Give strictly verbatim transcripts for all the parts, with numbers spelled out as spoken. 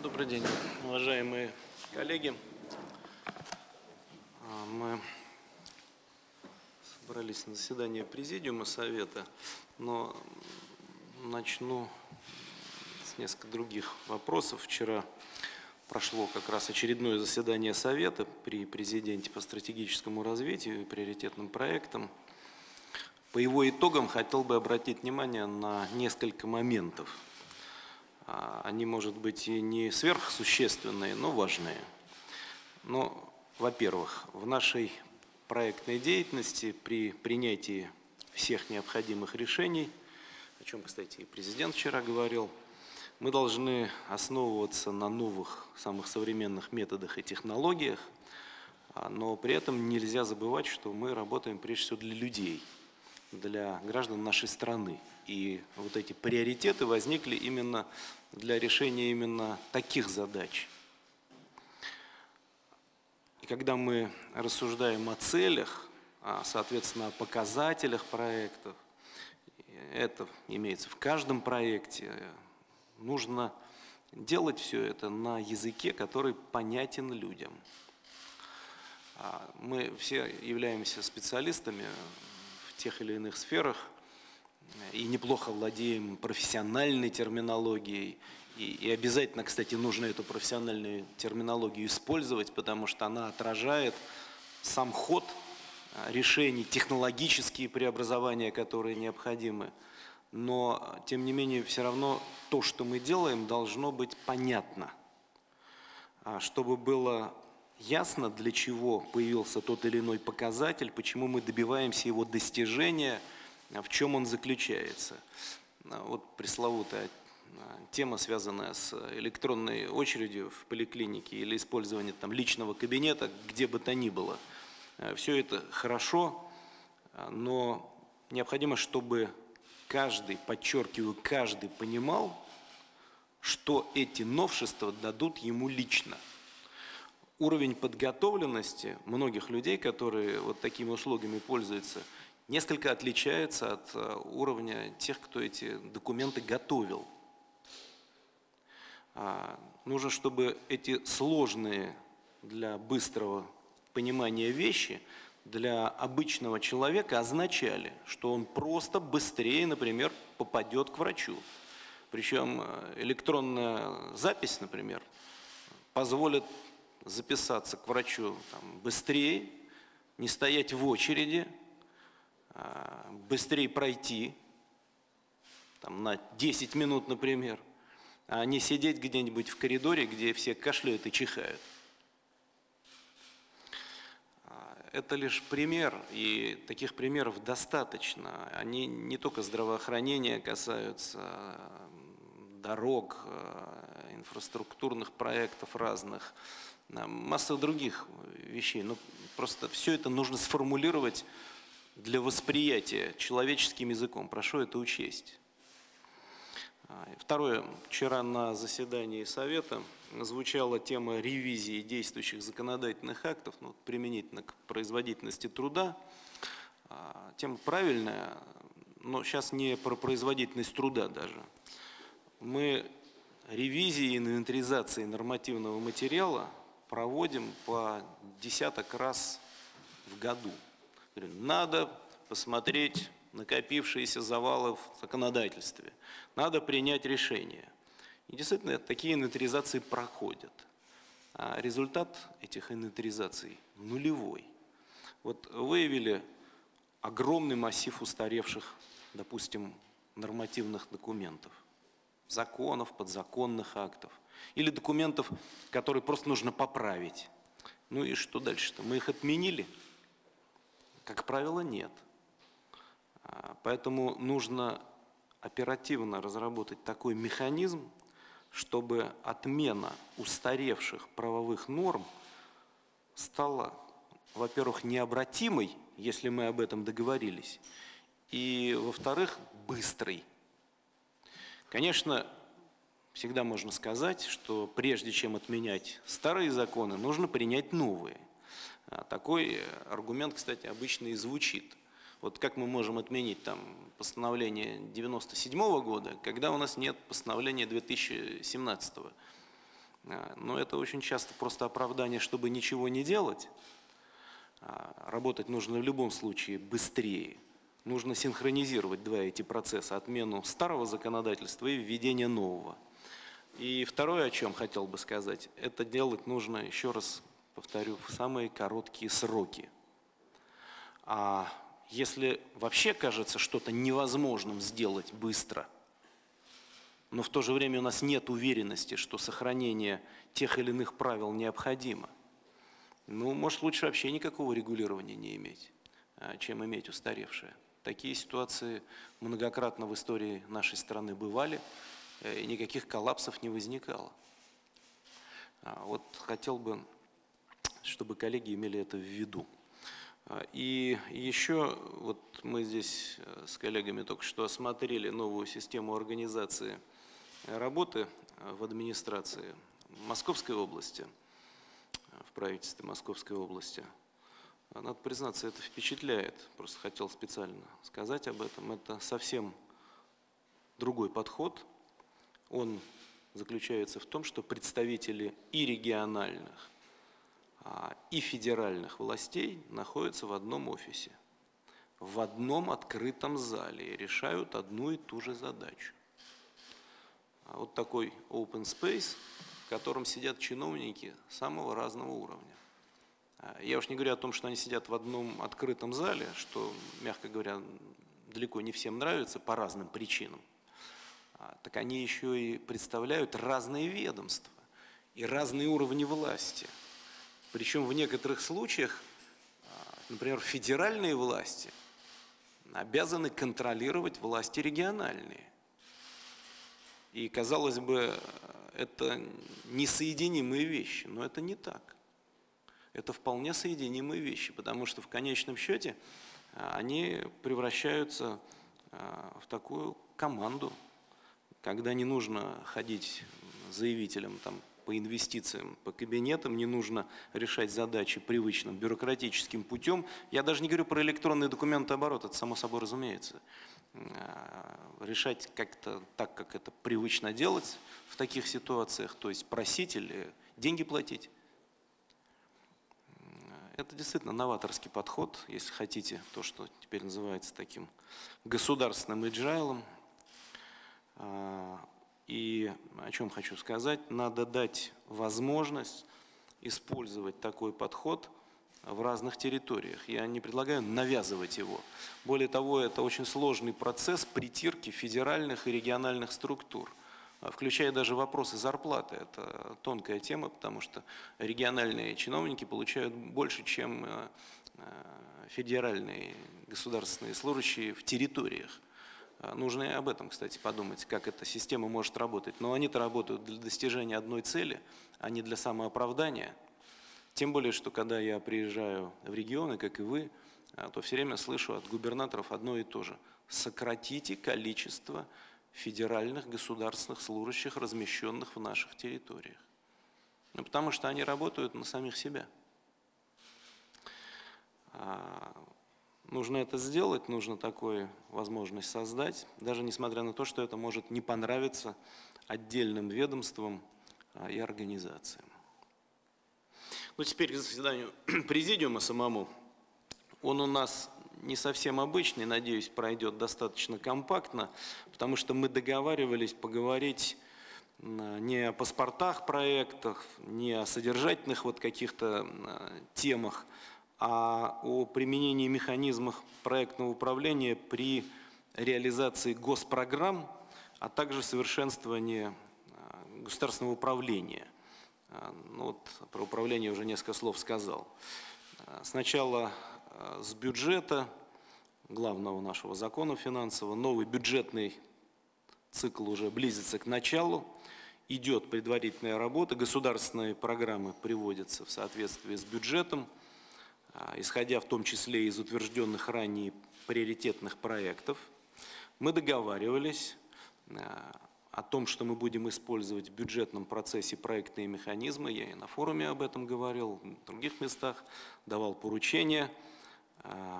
Добрый день, уважаемые коллеги. Мы собрались на заседание Президиума Совета, но начну с нескольких других вопросов. Вчера прошло как раз очередное заседание Совета при Президенте по стратегическому развитию и приоритетным проектам. По его итогам хотел бы обратить внимание на несколько моментов. Они, может быть, и не сверхсущественные, но важные. Но, во-первых, в нашей проектной деятельности при принятии всех необходимых решений, о чем, кстати, и президент вчера говорил, мы должны основываться на новых, самых современных методах и технологиях, но при этом нельзя забывать, что мы работаем прежде всего для людей, для граждан нашей страны. И вот эти приоритеты возникли именно для решения именно таких задач. И когда мы рассуждаем о целях, соответственно, о показателях проектов, это имеется в каждом проекте, нужно делать все это на языке, который понятен людям. Мы все являемся специалистами в тех или иных сферах, и неплохо владеем профессиональной терминологией. И, и обязательно, кстати, нужно эту профессиональную терминологию использовать, потому что она отражает сам ход решений, технологические преобразования, которые необходимы. Но, тем не менее, все равно то, что мы делаем, должно быть понятно. Чтобы было ясно, для чего появился тот или иной показатель, почему мы добиваемся его достижения, в чем он заключается. Вот пресловутая тема, связанная с электронной очередью в поликлинике или использование там личного кабинета, где бы то ни было. Все это хорошо, но необходимо, чтобы каждый, подчеркиваю, каждый понимал, что эти новшества дадут ему лично. Уровень подготовленности многих людей, которые вот такими услугами пользуются, несколько отличается от уровня тех, кто эти документы готовил. Нужно, чтобы эти сложные для быстрого понимания вещи для обычного человека означали, что он просто быстрее, например, попадет к врачу. Причем электронная запись, например, позволит записаться к врачу там, быстрее, не стоять в очереди, быстрее пройти, там, на десять минут, например, а не сидеть где-нибудь в коридоре, где все кашляют и чихают. Это лишь пример, и таких примеров достаточно. Они не только здравоохранения касаются, дорог, инфраструктурных проектов разных, массы других вещей. Но просто все это нужно сформулировать для восприятия человеческим языком. Прошу это учесть. Второе. Вчера на заседании Совета звучала тема ревизии действующих законодательных актов, ну, применительно к производительности труда. Тема правильная, но сейчас не про производительность труда даже. Мы ревизии и инвентаризации нормативного материала проводим по десяток раз в году. Надо посмотреть накопившиеся завалы в законодательстве. Надо принять решение. И действительно, такие инвентаризации проходят. А результат этих инвентаризаций нулевой. Вот выявили огромный массив устаревших, допустим, нормативных документов, законов, подзаконных актов. Или документов, которые просто нужно поправить. Ну и что дальше-то? Мы их отменили? Как правило, нет. Поэтому нужно оперативно разработать такой механизм, чтобы отмена устаревших правовых норм стала, во-первых, необратимой, если мы об этом договорились, и, во-вторых, быстрой. Конечно, всегда можно сказать, что прежде чем отменять старые законы, нужно принять новые. Такой аргумент, кстати, обычно и звучит. Вот как мы можем отменить там постановление девяносто седьмого года, когда у нас нет постановления две тысячи семнадцатого? Но это очень часто просто оправдание, чтобы ничего не делать. Работать нужно в любом случае быстрее. Нужно синхронизировать два эти процесса: отмену старого законодательства и введение нового. И второе, о чем хотел бы сказать, это делать нужно, еще раз повторю, в самые короткие сроки. А если вообще кажется что-то невозможным сделать быстро, но в то же время у нас нет уверенности, что сохранение тех или иных правил необходимо, ну, может, лучше вообще никакого регулирования не иметь, чем иметь устаревшее. Такие ситуации многократно в истории нашей страны бывали, и никаких коллапсов не возникало. Вот хотел бы, чтобы коллеги имели это в виду. И еще, вот мы здесь с коллегами только что осмотрели новую систему организации работы в администрации Московской области, в правительстве Московской области. Надо признаться, это впечатляет. Просто хотел специально сказать об этом. Это совсем другой подход. Он заключается в том, что представители и региональных, и федеральных властей находятся в одном офисе, в одном открытом зале и решают одну и ту же задачу. Вот такой open space, в котором сидят чиновники самого разного уровня. Я уж не говорю о том, что они сидят в одном открытом зале, что, мягко говоря, далеко не всем нравится по разным причинам. Так они еще и представляют разные ведомства и разные уровни власти. Причем в некоторых случаях, например, федеральные власти обязаны контролировать власти региональные. И, казалось бы, это несоединимые вещи, но это не так. Это вполне соединимые вещи, потому что в конечном счете они превращаются в такую команду, когда не нужно ходить заявителям там, по инвестициям, по кабинетам, не нужно решать задачи привычным бюрократическим путем. Я даже не говорю про электронный документооборот, это само собой разумеется. Решать как-то так, как это привычно делать в таких ситуациях, то есть просить или деньги платить. Это действительно новаторский подход, если хотите, то, что теперь называется таким государственным эджайлом. И о чем хочу сказать, надо дать возможность использовать такой подход в разных территориях. Я не предлагаю навязывать его. Более того, это очень сложный процесс притирки федеральных и региональных структур, включая даже вопросы зарплаты. Это тонкая тема, потому что региональные чиновники получают больше, чем федеральные государственные служащие в территориях. Нужно и об этом, кстати, подумать, как эта система может работать. Но они-то работают для достижения одной цели, а не для самооправдания. Тем более, что когда я приезжаю в регионы, как и вы, то все время слышу от губернаторов одно и то же. Сократите количество федеральных государственных служащих, размещенных в наших территориях. Ну, потому что они работают на самих себя. Нужно это сделать, нужно такую возможность создать, даже несмотря на то, что это может не понравиться отдельным ведомствам и организациям. Ну, теперь к заседанию президиума самому. Он у нас не совсем обычный, надеюсь, пройдет достаточно компактно, потому что мы договаривались поговорить не о паспортах, проектах, не о содержательных вот каких-то темах, а о применении механизмов проектного управления при реализации госпрограмм, а также совершенствовании государственного управления. Ну вот, про управление уже несколько слов сказал. Сначала с бюджета, главного нашего закона финансового, новый бюджетный цикл уже близится к началу, идет предварительная работа, государственные программы приводятся в соответствии с бюджетом, исходя в том числе из утвержденных ранее приоритетных проектов. Мы договаривались о том, что мы будем использовать в бюджетном процессе проектные механизмы. Я и на форуме об этом говорил, в других местах давал поручения.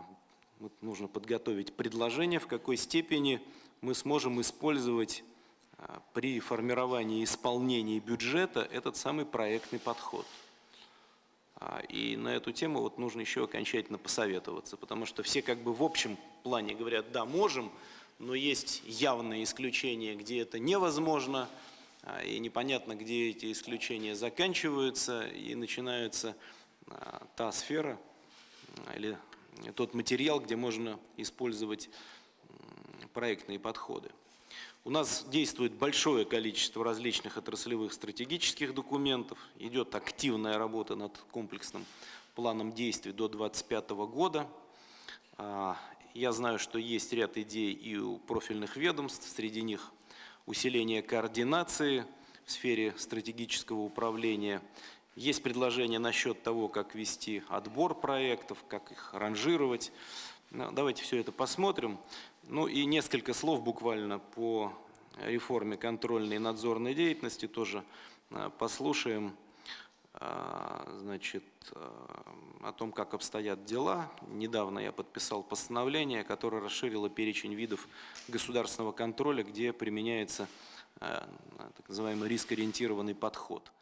Вот нужно подготовить предложение, в какой степени мы сможем использовать при формировании и исполнении бюджета этот самый проектный подход. И на эту тему вот нужно еще окончательно посоветоваться, потому что все как бы в общем плане говорят, да, можем, но есть явные исключения, где это невозможно, и непонятно, где эти исключения заканчиваются, и начинается та сфера или тот материал, где можно использовать проектные подходы. У нас действует большое количество различных отраслевых стратегических документов, идет активная работа над комплексным планом действий до две тысячи двадцать пятого года. Я знаю, что есть ряд идей и у профильных ведомств, среди них усиление координации в сфере стратегического управления. Есть предложения насчет того, как вести отбор проектов, как их ранжировать. Давайте все это посмотрим. Ну и несколько слов буквально по реформе контрольной и надзорной деятельности тоже послушаем. Значит, о том, как обстоят дела. Недавно я подписал постановление, которое расширило перечень видов государственного контроля, где применяется так называемый рискоориентированный подход.